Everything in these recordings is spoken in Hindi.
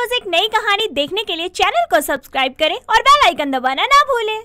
रोज एक नई कहानी देखने के लिए चैनल को सब्सक्राइब करें और बेल आइकन दबाना ना भूलें।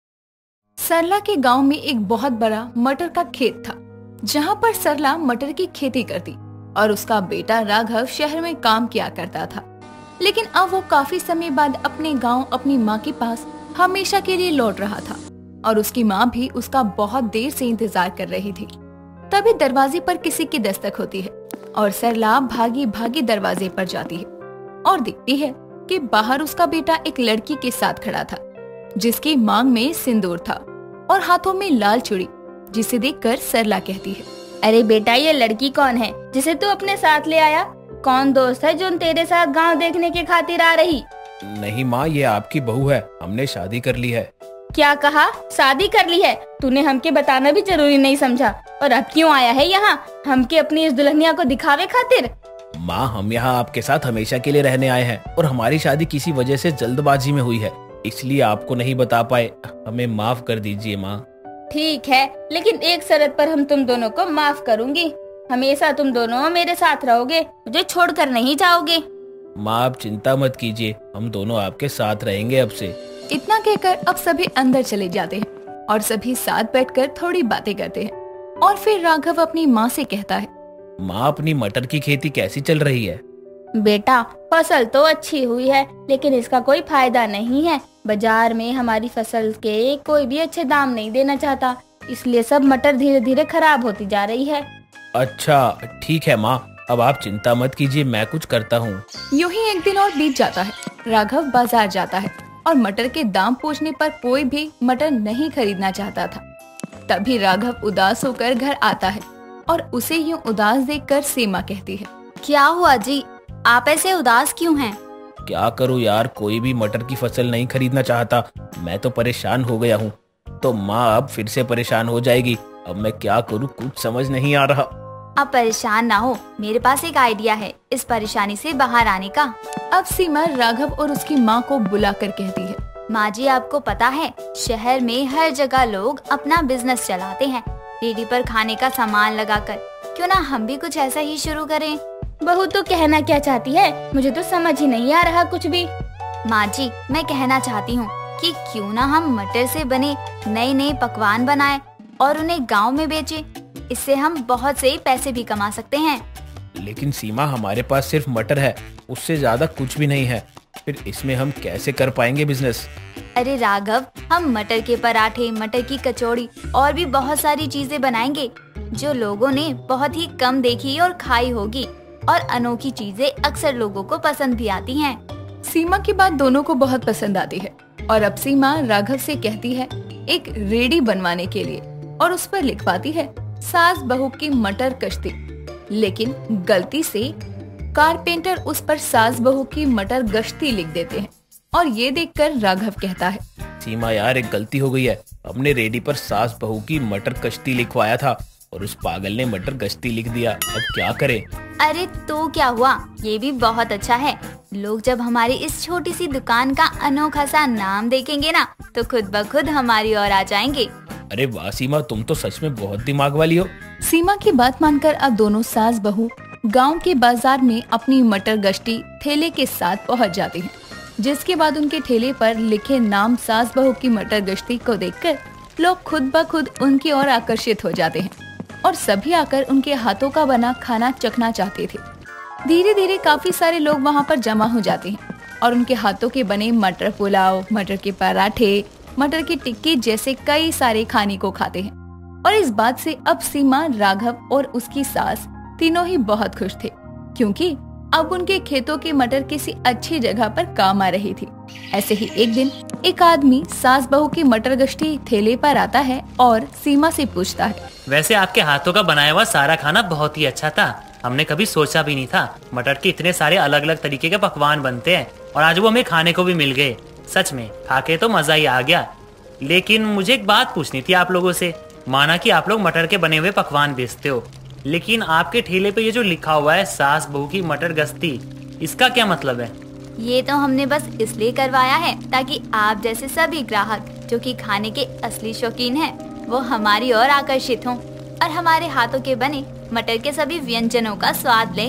सरला के गांव में एक बहुत बड़ा मटर का खेत था, जहां पर सरला मटर की खेती करती और उसका बेटा राघव शहर में काम किया करता था। लेकिन अब वो काफी समय बाद अपने गांव अपनी माँ के पास हमेशा के लिए लौट रहा था और उसकी माँ भी उसका बहुत देर से इंतजार कर रही थी। तभी दरवाजे पर किसी की दस्तक होती है और सरला भागी भागी दरवाजे पर जाती है और देखती है कि बाहर उसका बेटा एक लड़की के साथ खड़ा था, जिसकी मांग में सिंदूर था और हाथों में लाल चूड़ी, जिसे देखकर सरला कहती है, अरे बेटा, ये लड़की कौन है जिसे तू अपने साथ ले आया? कौन दोस्त है जो तेरे साथ गांव देखने के खातिर आ रही? नहीं माँ, ये आपकी बहू है, हमने शादी कर ली है। क्या कहा? शादी कर ली है? तूने हमके बताना भी जरूरी नहीं समझा, और अब क्यों आया है यहाँ? हमके अपनी इस दुल्हनिया को दिखावे खातिर? माँ, हम यहाँ आपके साथ हमेशा के लिए रहने आए हैं और हमारी शादी किसी वजह से जल्दबाजी में हुई है, इसलिए आपको नहीं बता पाए। हमें माफ कर दीजिए माँ। ठीक है, लेकिन एक शर्त पर हम तुम दोनों को माफ करूँगी। हमेशा तुम दोनों मेरे साथ रहोगे, मुझे छोड़कर नहीं जाओगे। माँ, आप चिंता मत कीजिए, हम दोनों आपके साथ रहेंगे अब से। इतना कहकर अब सभी अंदर चले जाते हैं और सभी साथ बैठकर थोड़ी बातें करते हैं। और फिर राघव अपनी माँ से कहता है, माँ, अपनी मटर की खेती कैसी चल रही है? बेटा, फसल तो अच्छी हुई है, लेकिन इसका कोई फायदा नहीं है। बाजार में हमारी फसल के कोई भी अच्छे दाम नहीं देना चाहता, इसलिए सब मटर धीरे धीरे खराब होती जा रही है। अच्छा ठीक है माँ, अब आप चिंता मत कीजिए, मैं कुछ करता हूँ। यूं ही एक दिन और बीत जाता है। राघव बाजार जाता है और मटर के दाम पूछने पर कोई भी मटर नहीं खरीदना चाहता था। तभी राघव उदास होकर घर आता है और उसे यूं उदास देखकर सीमा कहती है, क्या हुआ जी, आप ऐसे उदास क्यों हैं? क्या करूँ यार, कोई भी मटर की फसल नहीं खरीदना चाहता, मैं तो परेशान हो गया हूँ। तो माँ अब फिर से परेशान हो जाएगी, अब मैं क्या करूँ, कुछ समझ नहीं आ रहा। आप परेशान ना हो, मेरे पास एक आइडिया है इस परेशानी से बाहर आने का। अब सीमा राघव और उसकी माँ को बुलाकर कहती है, माँ जी, आपको पता है शहर में हर जगह लोग अपना बिजनेस चलाते हैं, रेडी पर खाने का सामान लगाकर। क्यों ना हम भी कुछ ऐसा ही शुरू करें? बहू तो कहना क्या चाहती है, मुझे तो समझ ही नहीं आ रहा कुछ भी। माँ जी, मैं कहना चाहती हूँ कि क्यों ना हम मटर से बने नए नए पकवान बनाएं और उन्हें गांव में बेचें। इससे हम बहुत से पैसे भी कमा सकते हैं। लेकिन सीमा, हमारे पास सिर्फ मटर है, उससे ज्यादा कुछ भी नहीं है, फिर इसमें हम कैसे कर पाएंगे बिजनेस? अरे राघव, हम मटर के पराठे, मटर की कचौड़ी और भी बहुत सारी चीजें बनाएंगे जो लोगों ने बहुत ही कम देखी और खाई होगी, और अनोखी चीजें अक्सर लोगों को पसंद भी आती हैं। सीमा की बात दोनों को बहुत पसंद आती है और अब सीमा राघव से कहती है एक रेडी बनवाने के लिए, और उस पर लिखवाती है सास बहू की मटर कश्ती। लेकिन गलती से कारपेंटर उस पर सास बहू की मटर गश्ती लिख देते हैं और ये देखकर राघव कहता है, सीमा यार, एक गलती हो गई है, हमने रेडी पर सास बहू की मटर कश्ती लिखवाया था और उस पागल ने मटर गश्ती लिख दिया, अब क्या करें? अरे तो क्या हुआ, ये भी बहुत अच्छा है। लोग जब हमारी इस छोटी सी दुकान का अनोखा सा नाम देखेंगे ना, तो खुद ब खुद हमारी ओर आ जाएंगे। अरे वाह सीमा, तुम तो सच में बहुत दिमाग वाली हो। सीमा की बात मानकर अब दोनों सास बहू गांव के बाजार में अपनी मटर गश्ती ठेले के साथ पहुंच जाती हैं, जिसके बाद उनके ठेले पर लिखे नाम सास बहू की मटर गश्ती को देखकर लोग खुद ब खुद उनकी ओर आकर्षित हो जाते हैं और सभी आकर उनके हाथों का बना खाना चखना चाहते थे। धीरे धीरे काफी सारे लोग वहां पर जमा हो जाते हैं और उनके हाथों के बने मटर पुलाव, मटर के पराठे, मटर की टिक्की जैसे कई सारे खाने को खाते हैं। और इस बात से अब सीमा, राघव और उसकी सास तीनों ही बहुत खुश थे, क्योंकि अब उनके खेतों की मटर किसी अच्छी जगह पर काम आ रही थी। ऐसे ही एक दिन एक आदमी सास बहू की मटर गश्ती ठेले पर आता है और सीमा से पूछता है, वैसे आपके हाथों का बनाया हुआ सारा खाना बहुत ही अच्छा था, हमने कभी सोचा भी नहीं था मटर के इतने सारे अलग अलग तरीके के पकवान बनते हैं, और आज वो हमें खाने को भी मिल गए। सच में खाके तो मजा ही आ गया। लेकिन मुझे एक बात पूछनी थी आप लोगों से। माना कि आप लोग मटर के बने हुए पकवान बेचते हो, लेकिन आपके ठेले पे ये जो लिखा हुआ है सास बहू की मटर गश्ती, इसका क्या मतलब है? ये तो हमने बस इसलिए करवाया है ताकि आप जैसे सभी ग्राहक जो कि खाने के असली शौकीन हैं, वो हमारी ओर आकर्षित हों और हमारे हाथों के बने मटर के सभी व्यंजनों का स्वाद लें।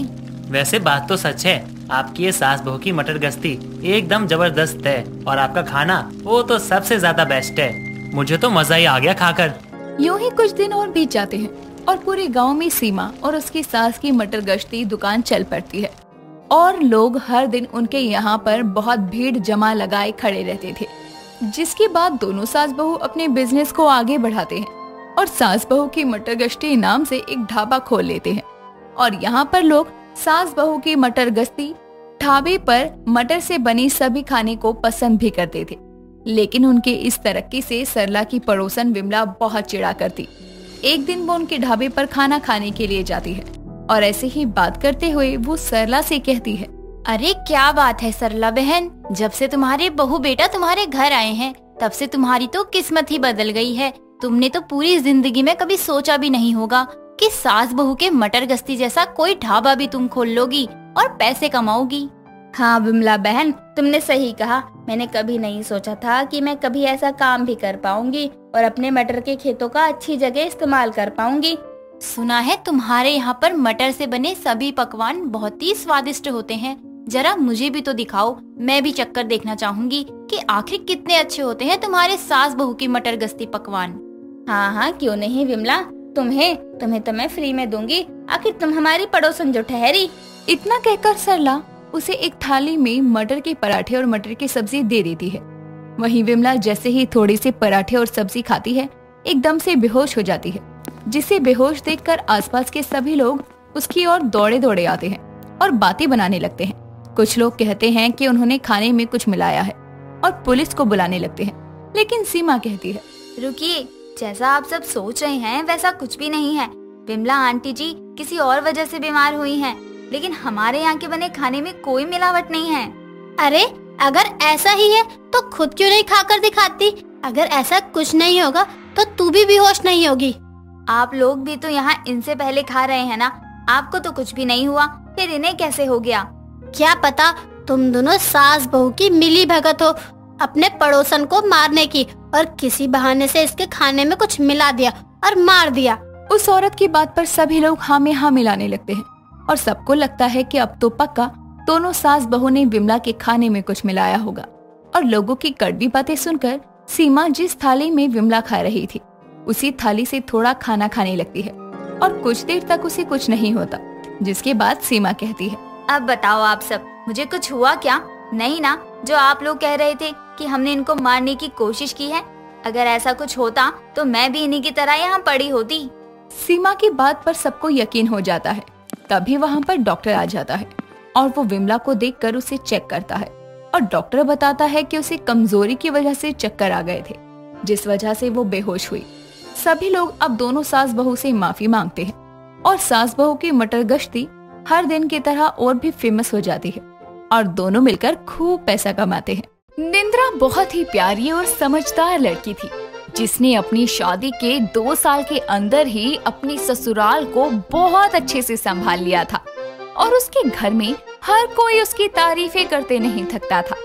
वैसे बात तो सच है, आपकी ये सास बहू की मटर गश्ती एकदम जबरदस्त है और आपका खाना वो तो सबसे ज्यादा बेस्ट है। मुझे तो मजा ही आ गया खाकर। यूं ही कुछ दिन और बीत जाते हैं और पूरे गांव में सीमा और उसकी सास की मटर गश्ती दुकान चल पड़ती है और लोग हर दिन उनके यहाँ पर बहुत भीड़ जमा लगाए खड़े रहते थे। जिसके बाद दोनों सास बहू अपने बिजनेस को आगे बढ़ाते हैं और सास बहू की मटर गश्ती नाम से एक ढाबा खोल लेते हैं और यहाँ पर लोग सास बहू की मटर गश्ती ढाबे पर मटर से बनी सभी खाने को पसंद भी करते थे। लेकिन उनके इस तरक्की से सरला की पड़ोसन विमला बहुत चिढ़ा करती। एक दिन वो उनके ढाबे पर खाना खाने के लिए जाती है और ऐसे ही बात करते हुए वो सरला से कहती है, अरे क्या बात है सरला बहन, जब से तुम्हारे बहू बेटा तुम्हारे घर आए हैं तब से तुम्हारी तो किस्मत ही बदल गई है। तुमने तो पूरी जिंदगी में कभी सोचा भी नहीं होगा कि सास बहू के मटर गश्ती जैसा कोई ढाबा भी तुम खोल लोगी और पैसे कमाओगी। हाँ विमला बहन, तुमने सही कहा। मैंने कभी नहीं सोचा था कि मैं कभी ऐसा काम भी कर पाऊंगी और अपने मटर के खेतों का अच्छी जगह इस्तेमाल कर पाऊंगी। सुना है तुम्हारे यहाँ पर मटर से बने सभी पकवान बहुत ही स्वादिष्ट होते हैं। जरा मुझे भी तो दिखाओ, मैं भी चक्कर देखना चाहूंगी कि आखिर कितने अच्छे होते हैं तुम्हारे सास बहू की मटर गश्ती पकवान। हाँ हाँ, क्यों नहीं विमला, तुम्हें तो मैं फ्री में दूंगी। आखिर तुम हमारी पड़ोसन जो ठहरी। इतना कहकर सरला उसे एक थाली में मटर के पराठे और मटर की सब्जी दे देती है। वहीं विमला जैसे ही थोड़े से पराठे और सब्जी खाती है एकदम से बेहोश हो जाती है, जिसे बेहोश देखकर आसपास के सभी लोग उसकी ओर दौड़े दौड़े आते हैं और बातें बनाने लगते हैं। कुछ लोग कहते हैं कि उन्होंने खाने में कुछ मिलाया है और पुलिस को बुलाने लगते हैं। लेकिन सीमा कहती है, रुकिए, जैसा आप सब सोच रहे हैं वैसा कुछ भी नहीं है। विमला आंटी जी किसी और वजह से बीमार हुई हैं, लेकिन हमारे यहाँ के बने खाने में कोई मिलावट नहीं है। अरे अगर ऐसा ही है तो खुद क्यों नहीं खाकर दिखाती? अगर ऐसा कुछ नहीं होगा तो तू भी बेहोश नहीं होगी। आप लोग भी तो यहाँ इनसे पहले खा रहे हैं ना, आपको तो कुछ भी नहीं हुआ, फिर इन्हें कैसे हो गया? क्या पता तुम दोनों सास बहू की मिली भगत हो अपने पड़ोसन को मारने की और किसी बहाने से इसके खाने में कुछ मिला दिया और मार दिया। उस औरत की बात पर सभी लोग हाँ में हाँ मिलाने लगते हैं और सबको लगता है कि अब तो पक्का दोनों सास बहू ने विमला के खाने में कुछ मिलाया होगा। और लोगों की कड़वी बातें सुनकर सीमा जिस थाली में विमला खा रही थी उसी थाली से थोड़ा खाना खाने लगती है और कुछ देर तक उसे कुछ नहीं होता। जिसके बाद सीमा कहती है, अब बताओ आप सब, मुझे कुछ हुआ क्या? नहीं ना, जो आप लोग कह रहे थे कि हमने इनको मारने की कोशिश की है। अगर ऐसा कुछ होता तो मैं भी इन्हीं की तरह यहाँ पड़ी होती। सीमा की बात पर सबको यकीन हो जाता है। तभी वहाँ पर डॉक्टर आ जाता है और वो विमला को देखकर उसे चेक करता है और डॉक्टर बताता है कि उसे कमजोरी की वजह से चक्कर आ गए थे, जिस वजह से वो बेहोश हुई। सभी लोग अब दोनों सास बहू से माफी मांगते हैं और सास बहू की मटर गश्ती हर दिन की तरह और भी फेमस हो जाती है और दोनों मिलकर खूब पैसा कमाते हैं। निंद्रा बहुत ही प्यारी और समझदार लड़की थी, जिसने अपनी शादी के 2 साल के अंदर ही अपनी ससुराल को बहुत अच्छे से संभाल लिया था और उसके घर में हर कोई उसकी तारीफें करते नहीं थकता था।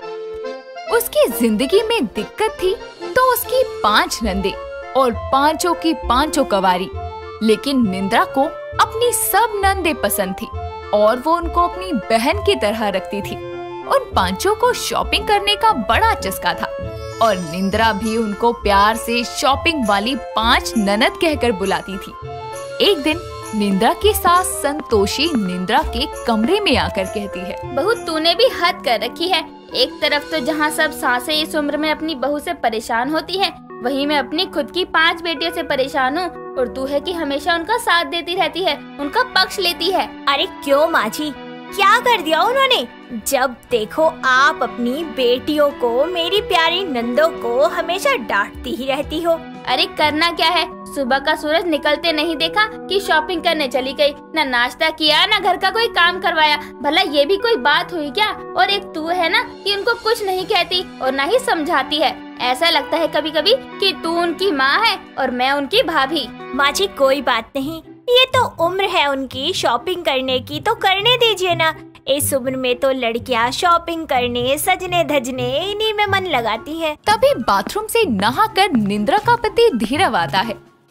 उसकी जिंदगी में दिक्कत थी तो उसकी 5 नंदे और 5 की 5 कवारी, लेकिन निंद्रा को अपनी सब नंदे पसंद थी और वो उनको अपनी बहन की तरह रखती थी। उन 5 को शॉपिंग करने का बड़ा चस्का था और निंद्रा भी उनको प्यार से शॉपिंग वाली 5 ननद कहकर बुलाती थी। एक दिन निंद्रा की सास संतोषी निंद्रा के कमरे में आकर कहती है, बहू तूने भी हद कर रखी है। एक तरफ तो जहाँ सब सासें इस उम्र में अपनी बहू से परेशान होती हैं, वहीं मैं अपनी खुद की 5 बेटियों से परेशान हूँ और तू है कि हमेशा उनका साथ देती रहती है, उनका पक्ष लेती है। अरे क्यों माँ जी, क्या कर दिया उन्होंने? जब देखो आप अपनी बेटियों को, मेरी प्यारी नंदों को हमेशा डांटती ही रहती हो। अरे करना क्या है, सुबह का सूरज निकलते नहीं देखा कि शॉपिंग करने चली गई, ना नाश्ता किया ना घर का कोई काम करवाया। भला ये भी कोई बात हुई क्या? और एक तू है ना कि उनको कुछ नहीं कहती और ना ही समझाती है। ऐसा लगता है कभी कभी कि तू उनकी माँ है और मैं उनकी भाभी। माँ जी कोई बात नहीं, ये तो उम्र है उनकी शॉपिंग करने की, तो करने दीजिए ना। इस उम्र में तो लड़कियां शॉपिंग करने, सजने धजने इन्हीं में मन लगाती हैं। तभी बाथरूम से नहाकर निंद्रा का पति धीरव आता है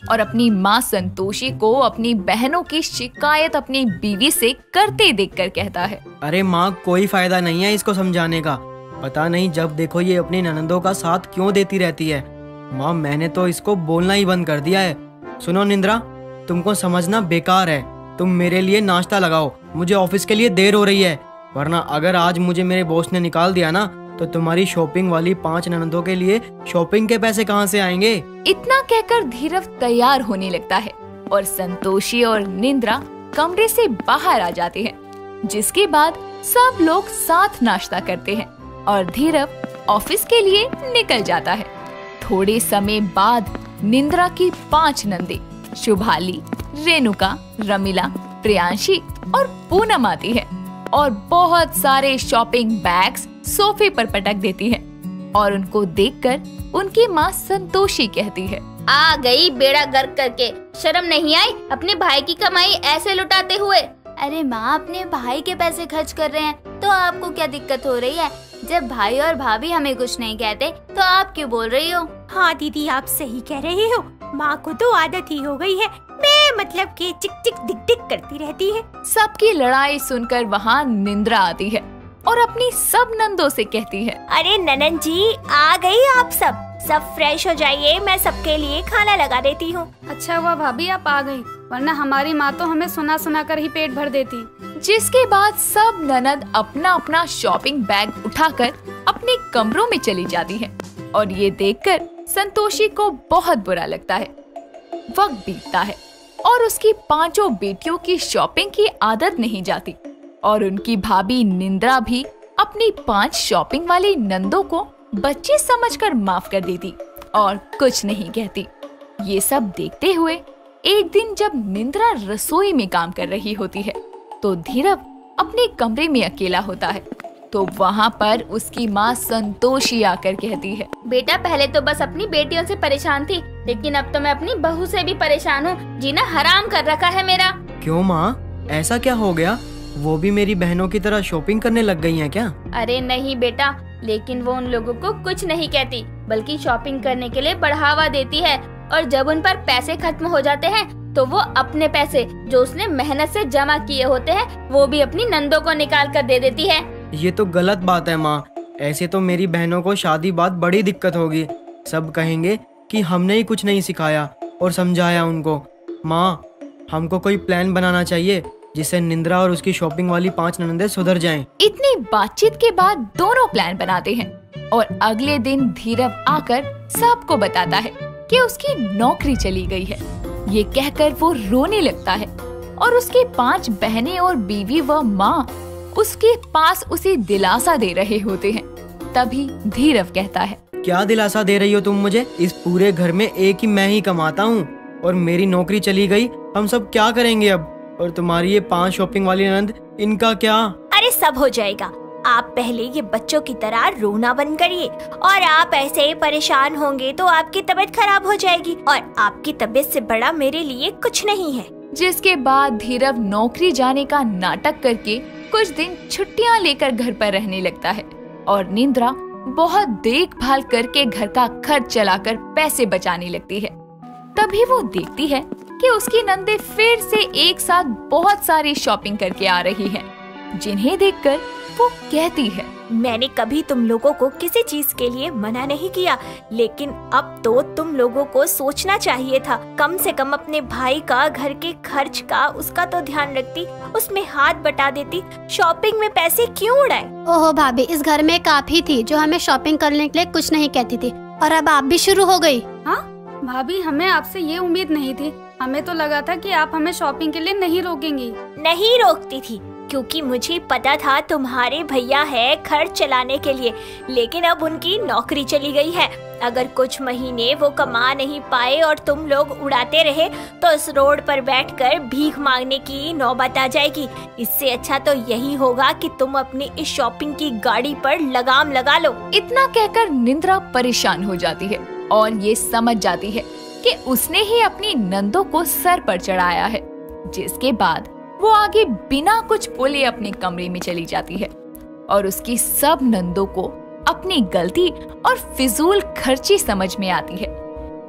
और अपनी माँ संतोषी को अपनी बहनों की शिकायत अपनी बीवी से करते देखकर कहता है, अरे माँ, कोई फायदा नहीं है इसको समझाने का। पता नहीं जब देखो ये अपनी ननंदों का साथ क्यों देती रहती है। माँ, मैंने तो इसको बोलना ही बंद कर दिया है। सुनो निंद्रा, तुमको समझना बेकार है। तुम मेरे लिए नाश्ता लगाओ, मुझे ऑफिस के लिए देर हो रही है। वरना अगर आज मुझे मेरे बॉस ने निकाल दिया ना, तो तुम्हारी शॉपिंग वाली 5 ननंदों के लिए शॉपिंग के पैसे कहाँ से आएंगे। इतना कहकर धीरव तैयार होने लगता है और संतोषी और निंद्रा कमरे से बाहर आ जाते हैं, जिसके बाद सब लोग साथ नाश्ता करते हैं और धीरव ऑफिस के लिए निकल जाता है। थोड़े समय बाद निंद्रा की 5 नंदे शुभाली, रेणुका, रमीला, प्रियांशी और पूनम आती है और बहुत सारे शॉपिंग बैग्स सोफे पर पटक देती है और उनको देखकर उनकी माँ संतोषी कहती है, आ गई बेड़ा गर्क करके, शर्म नहीं आई अपने भाई की कमाई ऐसे लुटाते हुए। अरे माँ, अपने भाई के पैसे खर्च कर रहे हैं तो आपको क्या दिक्कत हो रही है? जब भाई और भाभी हमें कुछ नहीं कहते तो आप क्यों बोल रही हो? हाँ दीदी, आप सही कह रहे हो। माँ को तो आदत ही हो गई है, मैं मतलब कि चिक चिक डिक डिक करती रहती है। सबकी लड़ाई सुनकर वहाँ निंद्रा आती है और अपनी सब नंदों से कहती है, अरे ननन जी, आ गई आप सब फ्रेश हो जाइए, मैं सबके लिए खाना लगा देती हूँ। अच्छा हुआ भाभी आप आ गई, वरना हमारी माँ तो हमें सुना सुना कर ही पेट भर देती। जिसके बाद सब ननद अपना अपना शॉपिंग बैग उठाकर अपने कमरों में चली जाती हैं और ये देखकर संतोषी को बहुत बुरा लगता है। वक्त बीतता है और उसकी 5 बेटियों की शॉपिंग की आदत नहीं जाती और उनकी भाभी निंद्रा भी अपनी 5 शॉपिंग वाली नंदों को बच्चे समझकर माफ कर देती और कुछ नहीं कहती। ये सब देखते हुए एक दिन जब निंद्रा रसोई में काम कर रही होती है तो धीरव अपने कमरे में अकेला होता है। तो वहाँ पर उसकी माँ संतोषी आकर कहती है, बेटा पहले तो बस अपनी बेटियों से परेशान थी, लेकिन अब तो मैं अपनी बहू से भी परेशान हूँ। जीना हराम कर रखा है मेरा। क्यों माँ, ऐसा क्या हो गया? वो भी मेरी बहनों की तरह शॉपिंग करने लग गई हैं क्या? अरे नहीं बेटा, लेकिन वो उन लोगों को कुछ नहीं कहती, बल्कि शॉपिंग करने के लिए बढ़ावा देती है। और जब उन पर पैसे खत्म हो जाते हैं तो वो अपने पैसे जो उसने मेहनत से जमा किए होते हैं वो भी अपनी नंदों को निकाल कर दे देती है। ये तो गलत बात है माँ। ऐसे तो मेरी बहनों को शादी बाद बड़ी दिक्कत होगी। सब कहेंगे कि हमने ही कुछ नहीं सिखाया और समझाया उनको। माँ, हमको कोई प्लान बनाना चाहिए जिससे निंद्रा और उसकी शॉपिंग वाली 5 ननंदे सुधर जाएं। इतनी बातचीत के बाद दोनों प्लान बनाते हैं और अगले दिन धीरव आकर सबको बताता है कि उसकी नौकरी चली गई है। ये कहकर वो रोने लगता है और उसकी 5 बहनें और बीवी व माँ उसके पास उसे दिलासा दे रहे होते हैं। तभी धीरव कहता है, क्या दिलासा दे रही हो तुम मुझे? इस पूरे घर में एक ही मैं ही कमाता हूँ और मेरी नौकरी चली गई। हम सब क्या करेंगे अब? और तुम्हारी ये 5 शॉपिंग वाली ननद, इनका क्या? अरे सब हो जाएगा। आप पहले ये बच्चों की तरह रोना बंद करिए, और आप ऐसे ही परेशान होंगे तो आपकी तबीयत खराब हो जाएगी, और आपकी तबीयत से बड़ा मेरे लिए कुछ नहीं है। जिसके बाद धीरव नौकरी जाने का नाटक करके कुछ दिन छुट्टियां लेकर घर पर रहने लगता है और निंद्रा बहुत देखभाल करके घर का खर्च चलाकर पैसे बचाने लगती है। तभी वो देखती है कि उसकी नंदे फिर से एक साथ बहुत सारी शॉपिंग करके आ रही हैं, जिन्हें देखकर वो कहती है, मैंने कभी तुम लोगों को किसी चीज के लिए मना नहीं किया, लेकिन अब तो तुम लोगों को सोचना चाहिए था। कम से कम अपने भाई का घर के खर्च का उसका तो ध्यान रखती, उसमें हाथ बटा देती। शॉपिंग में पैसे क्यों उड़ाए? ओहो भाभी, इस घर में एक आप ही थी जो हमें शॉपिंग करने के लिए कुछ नहीं कहती थी, और अब आप भी शुरू हो गई। हाँ भाभी, हमें आपसे ये उम्मीद नहीं थी। हमें तो लगा था कि आप हमें शॉपिंग के लिए नहीं रोकेंगी। नहीं रोकती थी, क्योंकि मुझे पता था तुम्हारे भैया है खर्च चलाने के लिए, लेकिन अब उनकी नौकरी चली गई है। अगर कुछ महीने वो कमा नहीं पाए और तुम लोग उड़ाते रहे तो इस रोड पर बैठकर भीख मांगने की नौबत आ जाएगी। इससे अच्छा तो यही होगा कि तुम अपनी इस शॉपिंग की गाड़ी पर लगाम लगा लो। इतना कहकर निंद्रा परेशान हो जाती है और ये समझ जाती है कि उसने ही अपनी नंदों को सर पर चढ़ाया है। जिसके बाद वो आगे बिना कुछ बोले अपने कमरे में चली जाती है और उसकी सब नंदों को अपनी गलती और फिजूल खर्ची समझ में आती है।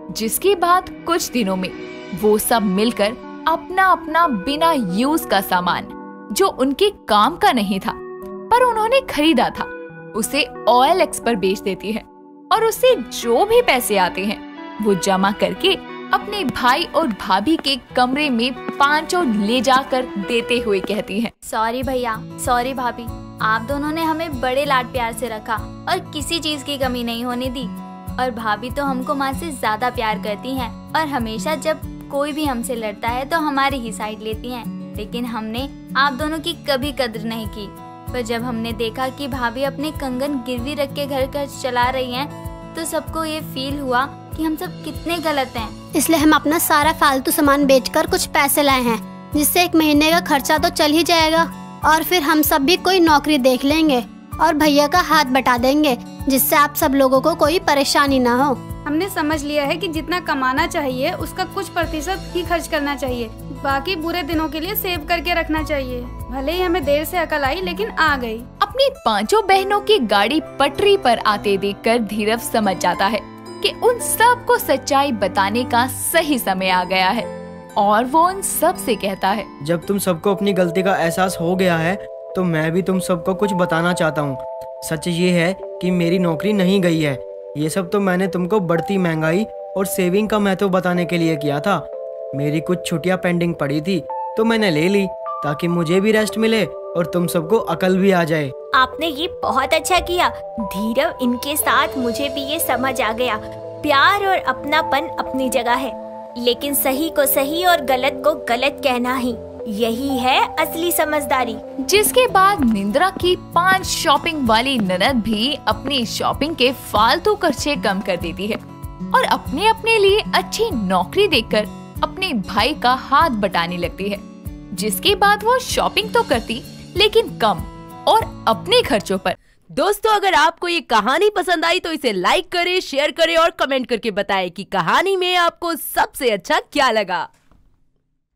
जिसके बाद कुछ दिनों में वो सब मिलकर अपना अपना बिना यूज का सामान जो उनके काम का नहीं था पर उन्होंने खरीदा था उसे OLX पर बेच देती है और उससे जो भी पैसे आते हैं वो जमा करके अपने भाई और भाभी के कमरे में 5 ले जाकर देते हुए कहती है, सॉरी भैया, सॉरी भाभी, आप दोनों ने हमें बड़े लाड प्यार से रखा और किसी चीज की कमी नहीं होने दी। और भाभी तो हमको माँ से ज्यादा प्यार करती हैं और हमेशा जब कोई भी हमसे लड़ता है तो हमारी ही साइड लेती हैं। लेकिन हमने आप दोनों की कभी कद्र नहीं की। पर जब हमने देखा कि भाभी अपने कंगन गिरवी रख के घर खर्च चला रही हैं, तो सबको ये फील हुआ कि हम सब कितने गलत हैं। इसलिए हम अपना सारा फालतू सामान बेचकर कुछ पैसे लाए हैं, जिससे 1 महीने का खर्चा तो चल ही जाएगा और फिर हम सब भी कोई नौकरी देख लेंगे और भैया का हाथ बटा देंगे, जिससे आप सब लोगों को कोई परेशानी ना हो। हमने समझ लिया है कि जितना कमाना चाहिए उसका कुछ % ही खर्च करना चाहिए, बाकी बुरे दिनों के लिए सेव करके रखना चाहिए। भले ही हमें देर से अकल आई लेकिन आ गई। अपनी 5 बहनों की गाड़ी पटरी पर आते देखकर धीरज समझ जाता है कि उन सब को सच्चाई बताने का सही समय आ गया है और वो उन सब से कहता है, जब तुम सबको अपनी गलती का एहसास हो गया है तो मैं भी तुम सबको कुछ बताना चाहता हूँ। सच ये है कि मेरी नौकरी नहीं गई है। ये सब तो मैंने तुमको बढ़ती महंगाई और सेविंग का महत्व बताने के लिए किया था। मेरी कुछ छुट्टियां पेंडिंग पड़ी थी तो मैंने ले ली ताकि मुझे भी रेस्ट मिले और तुम सबको अकल भी आ जाए। आपने ये बहुत अच्छा किया धीरव, इनके साथ मुझे भी ये समझ आ गया, प्यार और अपनापन अपनी जगह है, लेकिन सही को सही और गलत को गलत कहना ही यही है असली समझदारी। जिसके बाद निंद्रा की 5 शॉपिंग वाली ननद भी अपनी शॉपिंग के फालतू खर्चे कम कर देती है और अपने अपने लिए अच्छी नौकरी देखकर अपने भाई का हाथ बटाने लगती है। जिसके बाद वो शॉपिंग तो करती लेकिन कम और अपने खर्चों पर। दोस्तों, अगर आपको ये कहानी पसंद आई तो इसे लाइक करें, शेयर करें और कमेंट करके बताएं कि कहानी में आपको सबसे अच्छा क्या लगा।